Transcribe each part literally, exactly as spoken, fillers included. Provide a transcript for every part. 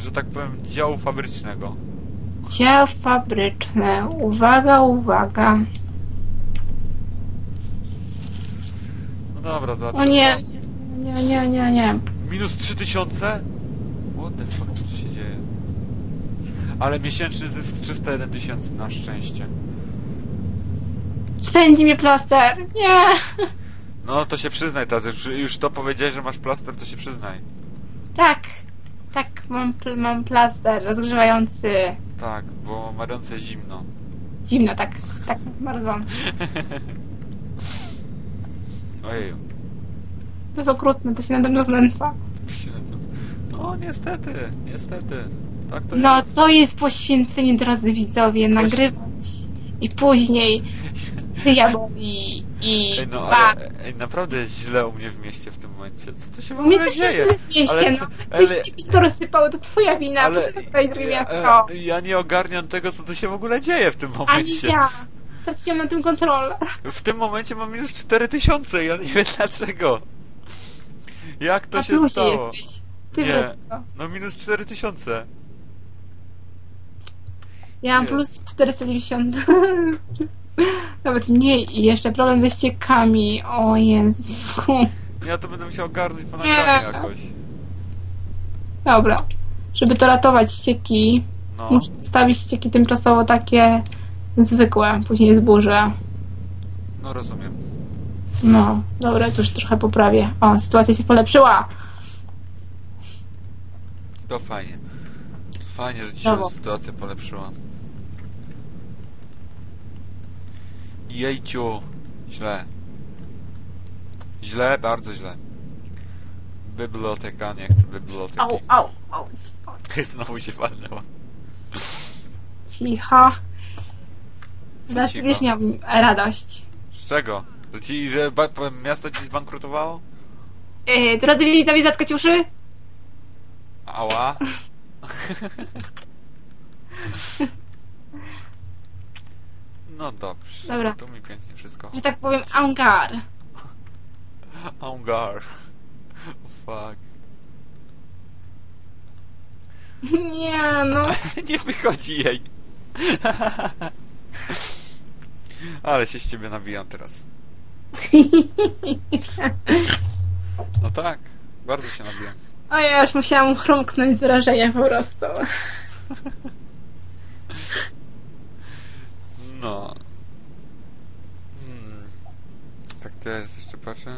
że tak powiem, działu fabrycznego. Dział fabryczny. Uwaga, uwaga. No dobra, O zobaczymy. nie, nie, nie, nie, nie. Minus trzy tysiące? What the fuck, co tu się dzieje? Ale miesięczny zysk trzysta jeden tysięcy, na szczęście. Spędzi mnie plaster. Nie. No to się przyznaj, Tadeusz, już to powiedziałeś, że masz plaster, to się przyznaj. Tak. Tak, mam, pl mam plaster rozgrzewający. Tak, bo ma ręce zimno. Zimno, tak. Tak, zmarzłam. Ojeju. To jest okrutne, to się nade mną znęca. No niestety, niestety. Tak to No jest. to jest poświęcenie, drodzy widzowie, nagrywać i później szyja boli i Ej, no bad. ale ej, naprawdę jest źle u mnie w mieście w tym momencie. Co to się w U mnie ogóle też się dzieje? źle w mieście, Ale no. co- Ty ale- się to rozsypało, to twoja wina, Ale po co tutaj drugie ja, miasto? e, ja nie ogarniam tego, co tu się w ogóle dzieje w tym Ani momencie. ja. Straciłam na tym kontrolę. W tym momencie mam minus cztery tysiące, ja nie wiem dlaczego. Jak to Na się plusie stało? jesteś. Ty Nie. wredno. No minus cztery tysiące. Ja mam Jest. plus czterysta dziewięćdziesiąt. Nawet mniej i jeszcze problem ze ściekami. O Jezu. Ja to będę musiał ogarnąć po nagraniu jakoś. Dobra. Żeby to ratować ścieki, No. muszę stawić ścieki tymczasowo takie zwykłe, później zburzę. No rozumiem. No, dobra, to już trochę poprawię. O, sytuacja się polepszyła. To fajnie. Fajnie, że ci się Brawo. sytuacja polepszyła. Jejciu. Źle. Źle, bardzo źle. Biblioteka, nie chcę biblioteki. Au, au, au. Znowu się walnęła. Cicho. Co Teraz cicho? już miałam radość. Z czego? To ci, że ba- po- miasto ci zbankrutowało? Yy, drodzy widzowie, zatkać uszy? Ała. No dobrze. Dobra. To mi pięknie wszystko. Że tak powiem, angar. Angar. Fuck. Nie, no. Nie wychodzi jej. Ale się z ciebie nabijam teraz. No tak. Bardzo się nabijam. O, ja już musiałam chrumknąć z wrażenia po prostu. No. Hmm. Tak teraz jeszcze patrzę.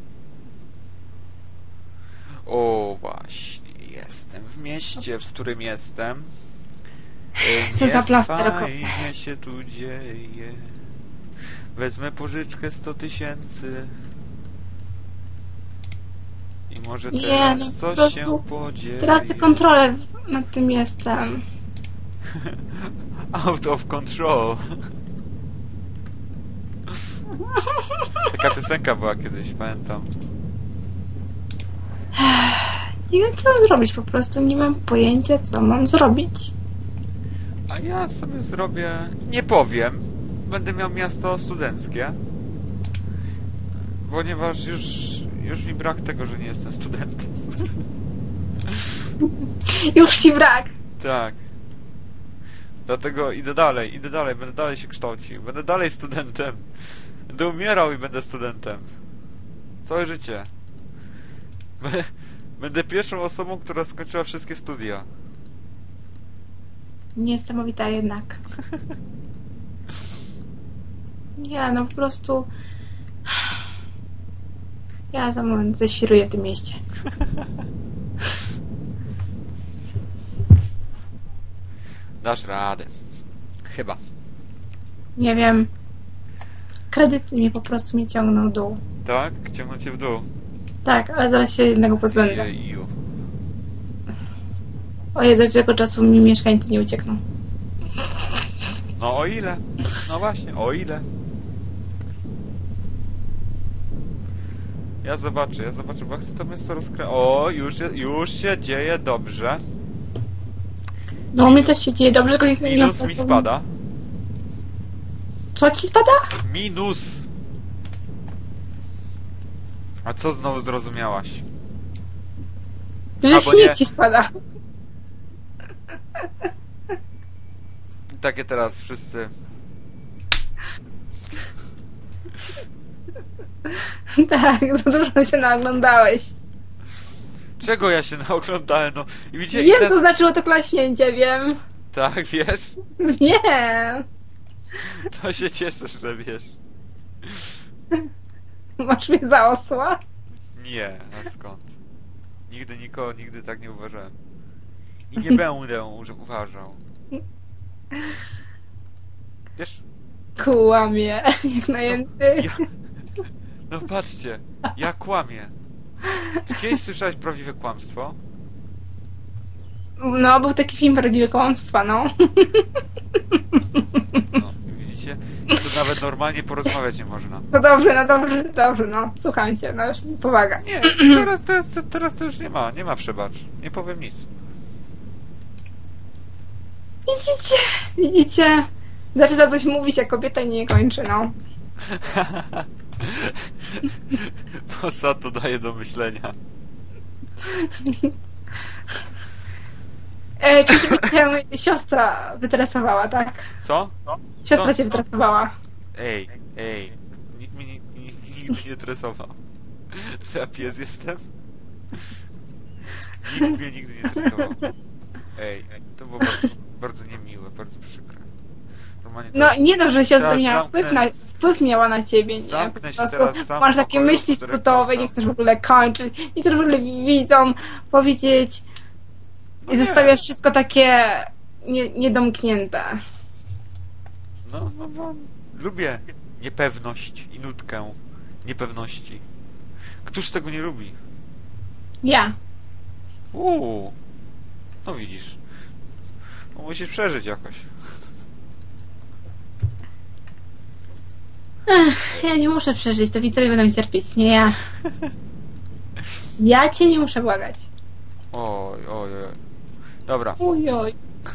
O, właśnie. Jestem w mieście, w którym jestem. E, Co za plaster fajnie się tu dzieje. Wezmę pożyczkę sto tysięcy. I może Nie, teraz no po coś prostu się podzieje. Tracę kontrolę nad tym miastem. Out of control. Taka piosenka była kiedyś, pamiętam. Nie wiem, co mam zrobić po prostu. Nie mam pojęcia, co mam zrobić. A ja sobie zrobię... Nie powiem. Będę miał miasto studenckie. Ponieważ już... Już mi brak tego, że nie jestem studentem. Już ci brak. Tak. Dlatego idę dalej, idę dalej, będę dalej się kształcił. Będę dalej studentem. Będę umierał i będę studentem. Całe życie. Będę, będę pierwszą osobą, która skończyła wszystkie studia. Niesamowita jednak. Nie, no po prostu... Ja za moment zeświruję w tym mieście. Dasz radę. Chyba. Nie wiem. Kredyty mnie po prostu mnie ciągną w dół. Tak? Ciągną cię w dół. Tak, ale zaraz się jednego pozbędę. Jeju. Ojej, do czego czasu mi mieszkańcy nie uciekną. No o ile? No właśnie, o ile? Ja zobaczę, ja zobaczę, bo ja chcę to miasto rozkręcić. O, już, je- już się dzieje dobrze. No u mnie też się dzieje dobrze, tylko nikt nie Minus ma- mi spada. Co ci spada? Minus! A co znowu zrozumiałaś? Że Albo śnieg nie. ci spada. I takie teraz wszyscy. Tak, za dużo się naoglądałeś. Czego ja się naoglądałem, no i widzicie, i Wiem, ten... co znaczyło to klaśnięcie, wiem. Tak, wiesz? Wiem. To się cieszę, że wiesz. Masz mnie za osła? Nie, a skąd? Nigdy nikogo, nigdy tak nie uważałem. I nie będę uż- uważał. Wiesz? Kłamie, jak najęty. Ja... No patrzcie, ja kłamię. Czy kiedyś słyszałeś prawdziwe kłamstwo? No, był taki film Prawdziwe Kłamstwa, no. No, widzicie? To nawet normalnie porozmawiać nie można. No dobrze, no dobrze, dobrze, no. Słucham cię, no już powaga. Nie, teraz, teraz, teraz to już nie ma, nie ma przebacz. Nie powiem nic. Widzicie, widzicie? Zaczyna coś mówić, a kobieta nie kończy, no. Posa to daje do myślenia. E, czy cię siostra wytresowała, tak? Co? Siostra Co? cię wytresowała. Ej, ej, nikt mnie ni- ni- nigdy nie tresował. Co ja pies jestem? Nikt mnie nigdy nie tresował. Ej, to było bardzo, bardzo niemiłe, bardzo przykre. Normalnie No teraz- nie dobrze, że siostra teraz miała zamknę- wpływ, na, wpływ miała na ciebie, nie? Zamknę się Po prostu teraz sam w masz takie pokoju, myśli w którym skrótowe, nie kocham. chcesz w ogóle kończyć, nie chcesz w ogóle widzom powiedzieć No i nie. zostawiasz wszystko takie nie, niedomknięte. No, no bo lubię niepewność i nutkę niepewności. Któż tego nie lubi? Ja. Uuu. No widzisz. No musisz przeżyć jakoś. Ech, ja nie muszę przeżyć, to widzowie będą cierpieć, nie ja. Ja cię nie muszę błagać. Oj, oj, oj. Dobra, Ujoj.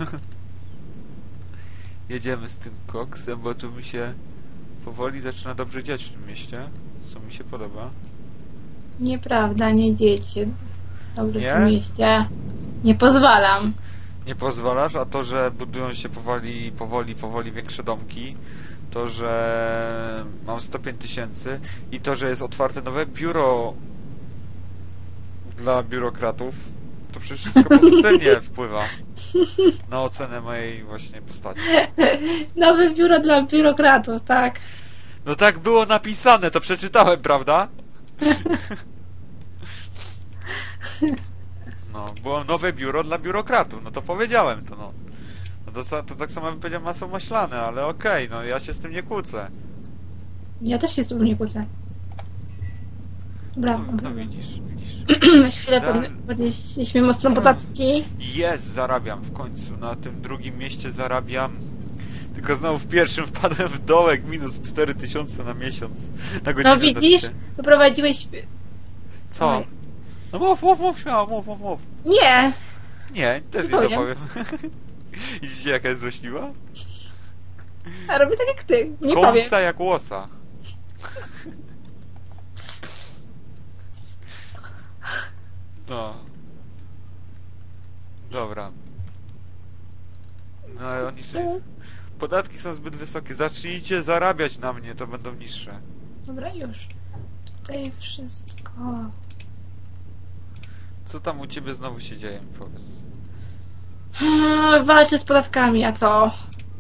jedziemy z tym koksem, bo tu mi się powoli zaczyna dobrze dziać w tym mieście, co mi się podoba. Nieprawda, nie dzieci. Dobrze w Nie? tym mieście. Nie pozwalam. Nie pozwalasz, a to, że budują się powoli, powoli, powoli większe domki, to, że mam sto pięć tysięcy i to, że jest otwarte nowe biuro dla biurokratów, to przecież wszystko pozytywnie wpływa na ocenę mojej właśnie postaci. Nowe biuro dla biurokratów, tak. No tak było napisane, to przeczytałem, prawda? No, było nowe biuro dla biurokratów, no to powiedziałem to, no. No to, sa- to tak samo bym powiedział masło maślane, ale okej, no ja się z tym nie kłócę. Ja też się z tobą nie kłócę. Brawo. No, no widzisz, widzisz. Chwilę Da- podnie- podnieśliśmy mocno podatki. Jest, zarabiam w końcu, na tym drugim mieście zarabiam. Tylko znowu w pierwszym wpadłem w dołek, minus cztery tysiące na miesiąc. Na godzinę No widzisz, za się. wyprowadziłeś... Co? Oj. No mów, mów, mów, śmiało, mów, mów, mów. Nie! Nie, też nie Powiem. dopowiem. Widzicie jaka jest złośliwa? A robię tak jak ty, nie powiem. Kąsa jak łosa. No. Dobra. No ale oni sobie... Podatki są zbyt wysokie. Zacznijcie zarabiać na mnie, to będą niższe. Dobra, już. Tutaj wszystko... Co tam u ciebie znowu się dzieje, mi powiedz. Hmm, walczę z podatkami, a co?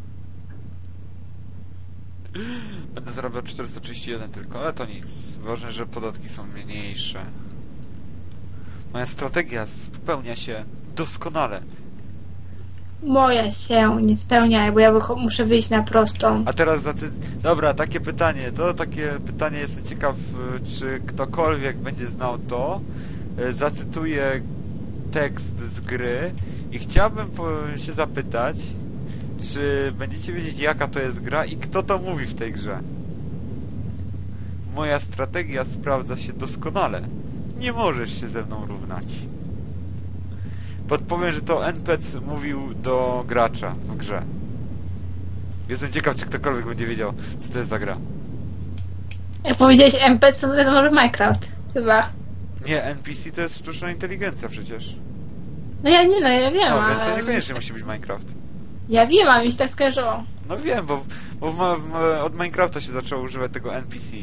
Będę zarabiał czterysta trzydzieści jeden tylko, ale to nic. Ważne, że podatki są mniejsze. Moja strategia spełnia się doskonale. Moja się nie spełnia, bo ja wycho- muszę wyjść na prostą. A teraz zacy... Dobra, takie pytanie. To takie pytanie, jestem ciekaw, y, czy ktokolwiek będzie znał to. Y, Zacytuję tekst z gry i chciałbym po- się zapytać, czy będziecie wiedzieć, jaka to jest gra i kto to mówi w tej grze. Moja strategia sprawdza się doskonale. Nie możesz się ze mną równać. Podpowiem, że to N P C mówił do gracza w grze. Jestem ciekaw, czy ktokolwiek będzie wiedział, co to jest za gra. Jak powiedziałeś M P C, to wiadomo, że Minecraft. Chyba. Nie, N P C to jest sztuczna inteligencja przecież. No ja nie, no ja wiem, No, więc to ale... niekoniecznie musi być Minecraft. Ja wiem, ale mi się tak skojarzyło. No wiem, bo, bo w, ma- w, ma- od Minecrafta się zaczęło używać tego N P C.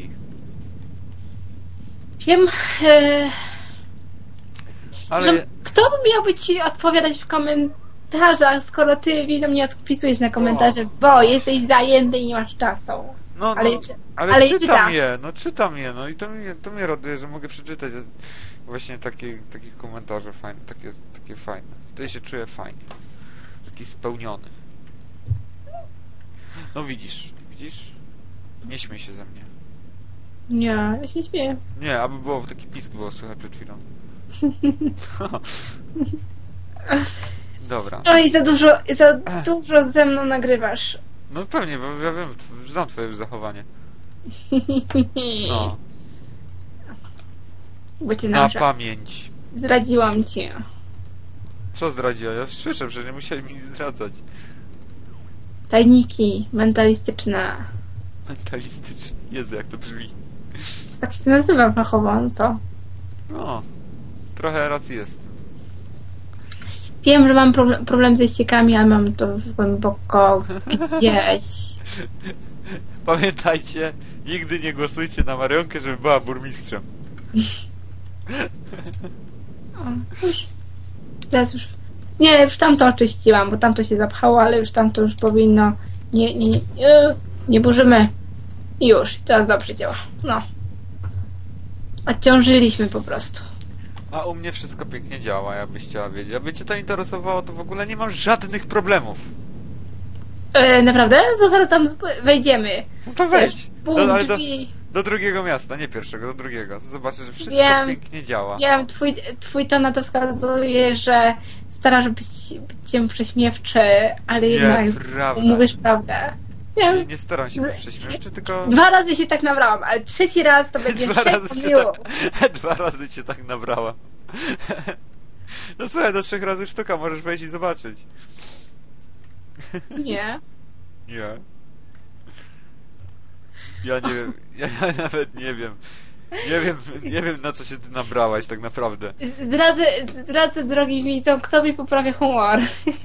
Wiem, e, Ale... że kto by miałby ci odpowiadać w komentarzach, skoro ty widzą nie odpisujesz na komentarze, O, bo właśnie. jesteś zajęty i nie masz czasu. No, no, Ale, ale, ale czytam czyta. je, no czytam je, no i to mnie, to mnie raduje, że mogę przeczytać właśnie takie, takie komentarze fajne, takie, takie fajne. Wtedy się czuję fajnie. Taki spełniony. No widzisz, widzisz? Nie śmiej się ze mnie. Nie, ja się śmieję. Nie, aby było, taki pisk było słychać przed chwilą. Dobra. No i za dużo, za dużo ze mną nagrywasz. No pewnie, bo ja wiem, znam twoje zachowanie. No, Bo cię na nauczę. pamięć. Zdradziłam cię. Co zdradziła? Ja słyszę, że nie musieli mi zdradzać. Tajniki mentalistyczne. Mentalistyczny. Jezu, jak to brzmi. Tak się nazywa fachowo, no co? No, trochę racji jest. Wiem, że mam problem, problem ze ściekami, ale mam to głęboko gdzieś. Pamiętajcie, nigdy nie głosujcie na Marionkę, żeby była burmistrzem. O, już. Teraz już... Nie, już tamto oczyściłam, bo tamto się zapchało, ale już tamto już powinno... Nie, nie, nie, nie, nie burzymy. I już, teraz dobrze działa. No. Odciążyliśmy po prostu. A u mnie wszystko pięknie działa, jakbyś chciała wiedzieć. Jakby cię to interesowało, to w ogóle nie mam żadnych problemów. E, naprawdę? To zaraz tam sp- wejdziemy. No to wejdź. Pół Do, ale do, drzwi. do drugiego miasta, nie pierwszego, do drugiego. Zobaczysz, że wszystko Wiem. pięknie działa. Wiem, twój, twój ton na to wskazuje, że starasz być, być się prześmiewczy, ale jednak Nieprawda. mówisz prawdę. Nie, Wiem. nie staram się być prześmieszczy, tylko... Dwa razy się tak nabrałam, ale trzeci raz to będzie Dwa razy, wszystko cię miło. tak, dwa razy cię tak nabrała. No słuchaj, do trzech razy sztuka, możesz wejść i zobaczyć. Nie. Nie. Ja nie wiem, ja, ja nawet nie wiem. Nie wiem, nie wiem na co się ty nabrałaś tak naprawdę. Zdradzę, zdradzę drogi widzom, kto mi poprawia humor.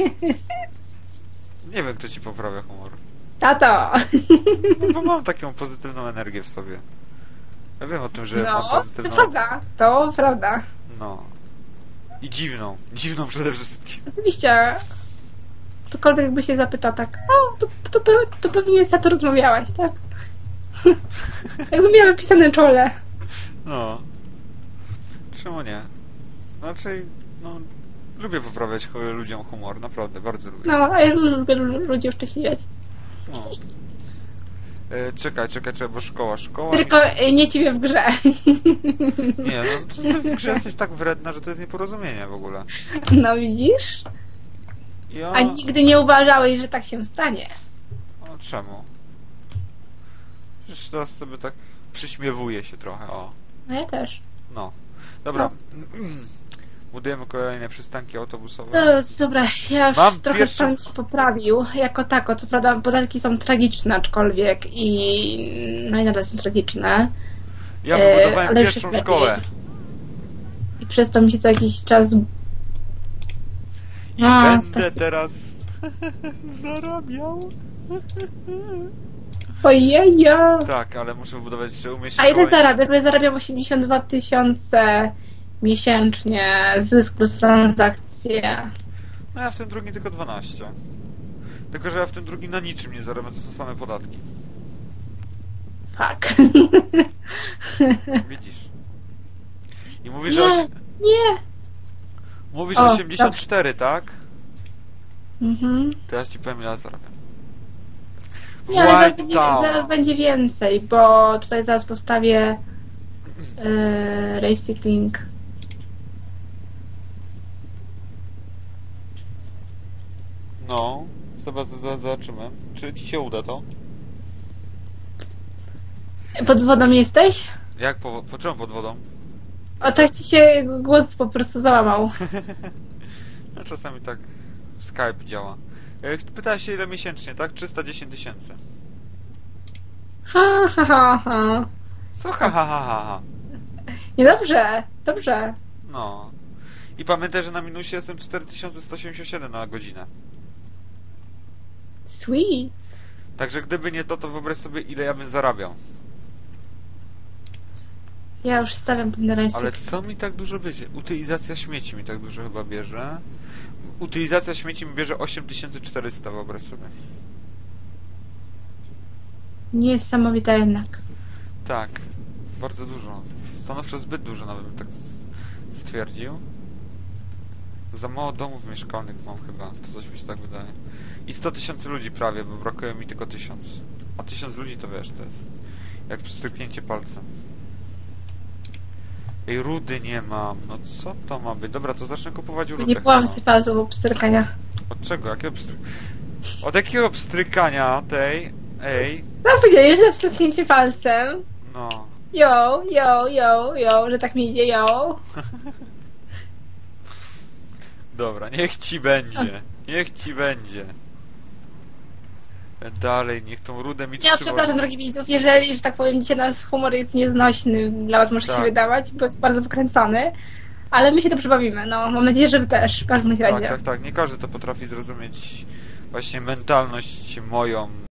Nie wiem, kto ci poprawia humor. Tato! No, bo mam taką pozytywną energię w sobie. Ja wiem o tym, że mam No, to pozytywną... prawda, to prawda. No. I dziwną. Dziwną przede wszystkim. Oczywiście, ktokolwiek by się zapytał tak, o, to, to, pe- to pewnie za to rozmawiałaś, tak? Jakby miała napisane czole. No. Czemu nie? Znaczy, no... Lubię poprawiać hu- ludziom humor, naprawdę, bardzo lubię. No, a ja lubię lu- ludzi uszczęśliwiać. No. E, czekaj, czekaj, czekaj, bo szkoła, szkoła... Tylko y, nie ciebie w grze. Nie, no ty w grze jesteś tak wredna, że to jest nieporozumienie w ogóle. No widzisz? Ja... A nigdy nie uważałeś, że tak się stanie. O, czemu? Przecież teraz sobie tak przyśmiewuję się trochę, o. No ja też. No. Dobra. Budujemy kolejne przystanki autobusowe. No, dobra, ja już Mam trochę pierwszą- stan się poprawił. Jako tako, co prawda podatki są tragiczne aczkolwiek i... No i nadal są tragiczne. Ja e, wybudowałem ale już pierwszą jest szkołę. lepiej. I przez to mi się co jakiś czas... I A, będę tak. teraz zarabiał. Ojejo! Tak, ale muszę wybudować jeszcze umieć A ile szkołę. zarabiam? Ja zarabiam osiemdziesiąt dwa tysiące miesięcznie, zysk plus transakcje. No ja w tym drugim tylko dwanaście. Tylko, że ja w tym drugim na niczym nie zarabiam, to są same podatki. Fuck. Widzisz. I mówisz, że... Nie, osi- nie. Mówisz O, osiemdziesiąt cztery, tak? Mhm. Teraz ci powiem, ile zarabiam. W Nie, ale zaraz White będzie, Town. zaraz będzie więcej, bo tutaj zaraz postawię yy, Recycling. No, zobacz, zaraz zobaczymy. Czy ci się uda to? Pod wodą jesteś? Jak po, po czemu pod wodą? O, tak ci się głos po prostu załamał. No czasami tak Skype działa. E, Pytałeś się ile miesięcznie, tak? trzysta dziesięć tysięcy. Ha, ha, ha, ha. Co ha ha ha ha ha? Niedobrze, dobrze. No. I pamiętaj, że na minusie jestem cztery tysiące sto osiemdziesiąt siedem na godzinę. Sweet. Także gdyby nie to, to wyobraź sobie, ile ja bym zarabiał. Ja już stawiam ten rejestr. Ale co mi tak dużo bierze? Utylizacja śmieci mi tak dużo chyba bierze. Utylizacja śmieci mi bierze osiem tysięcy czterysta, wyobraź sobie. Niesamowita jednak. Tak, bardzo dużo. Stanowczo zbyt dużo nawet bym tak stwierdził. Za mało domów mieszkalnych mam chyba, to coś mi się tak wydaje. I sto tysięcy ludzi prawie, bo brakuje mi tylko tysiąc. A tysiąc ludzi to wiesz, to jest jak stryknięcie palcem. Ej, rudy nie mam, no co to ma być? Dobra, to zacznę kupować rudę. Nie byłam z palców obstrykania. Od czego? Jakiego pstry... Od jakiego pstrykania tej? Ej, No powiedziałeś, że wstrzyknięcie palcem. no. Jo, jo, jo, jo, że tak mi idzie, jo. Dobra, niech ci będzie. Niech ci będzie. Dalej, niech tą rudę mi tu Ja przywozi. przepraszam, drogi widzów, jeżeli, że tak powiem, dzisiaj nasz humor jest nieznośny, dla was może Tak. się wydawać, bo jest bardzo wykręcony, ale my się dobrze bawimy, no, mam nadzieję, że wy też, w każdym razie. Tak, tak, tak. Nie każdy to potrafi zrozumieć. Właśnie mentalność moją,